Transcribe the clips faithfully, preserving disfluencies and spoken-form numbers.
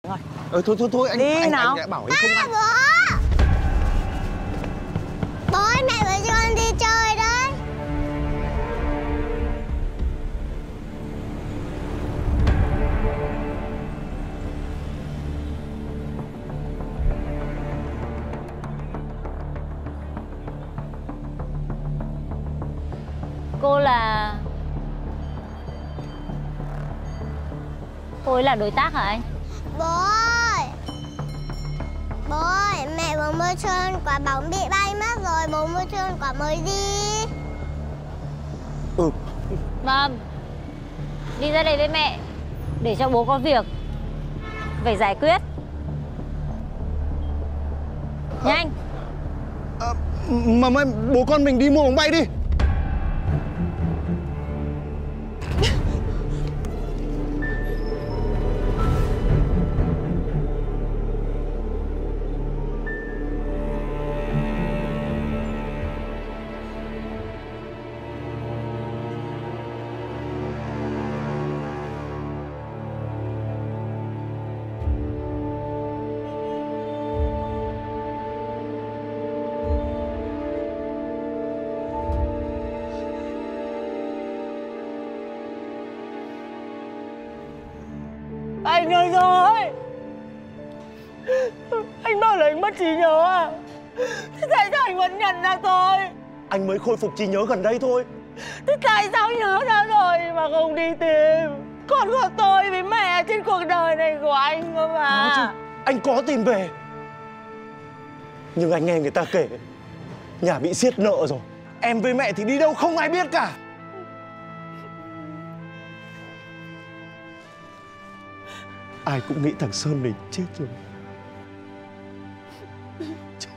Rồi. Ừ, thôi thôi thôi anh đi anh, nào. anh đã bảo anh không ăn. Bố Bố ơi, mẹ bảo cho con đi chơi đấy. Cô là... Cô ấy là đối tác hả anh? Bố ơi, bố ơi, mẹ vừa mua cho con quả bóng bị bay mất rồi. Bố mua cho con quả mới đi. Ừ. Vâng. Đi ra đây với mẹ, để cho bố có việc phải giải quyết. Nhanh. À, mà, mà bố con mình đi mua bóng bay đi. Anh ơi rồi. Anh bảo là anh mất trí nhớ à? Thế tại sao anh vẫn nhận ra tôi? Anh mới khôi phục trí nhớ gần đây thôi. Thế tại sao nhớ ra rồi mà không đi tìm? Còn có tôi với mẹ trên cuộc đời này của anh cơ mà. Có chứ, anh có tìm về. Nhưng anh nghe người ta kể nhà bị xiết nợ rồi. Em với mẹ thì đi đâu không ai biết cả. Ai cũng nghĩ thằng Sơn này chết rồi. Chết.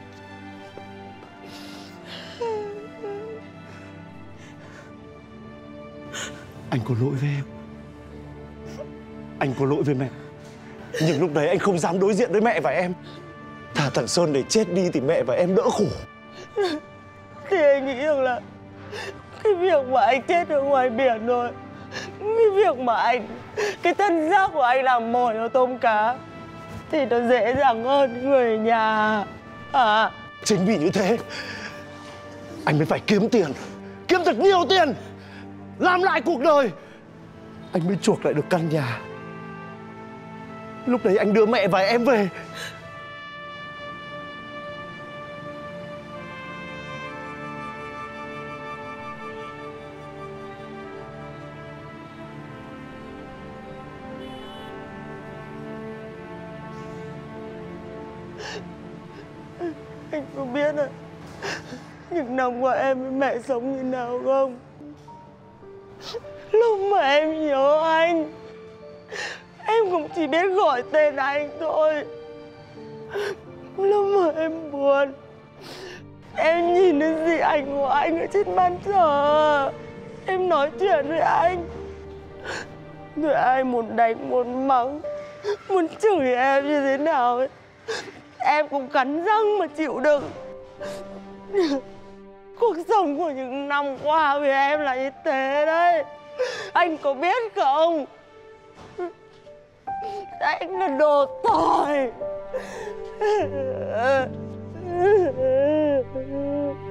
Anh có lỗi với em. Anh có lỗi với mẹ. Nhưng lúc đấy anh không dám đối diện với mẹ và em. Thà thằng Sơn này chết đi thì mẹ và em đỡ khổ. Thì anh nghĩ rằng là cái việc mà anh chết ở ngoài biển rồi, cái việc mà anh, cái thân xác của anh làm mồi ở tôm cá thì nó dễ dàng hơn người nhà à? Chính vì như thế anh mới phải kiếm tiền, kiếm thật nhiều tiền, làm lại cuộc đời. Anh mới chuộc lại được căn nhà. Lúc đấy anh đưa mẹ và em về. Anh có biết à, những năm qua em với mẹ sống như nào không? Lúc mà em nhớ anh, em cũng chỉ biết gọi tên anh thôi. Lúc mà em buồn, em nhìn đến gì ảnh của anh ở trên bàn thờ, em nói chuyện với anh. Rồi ai muốn đánh, muốn mắng, muốn chửi em như thế nào ấy, em cũng cắn răng mà chịu đựng. Cuộc sống của những năm qua với em là như thế đấy. Anh có biết không? Anh là đồ tồi.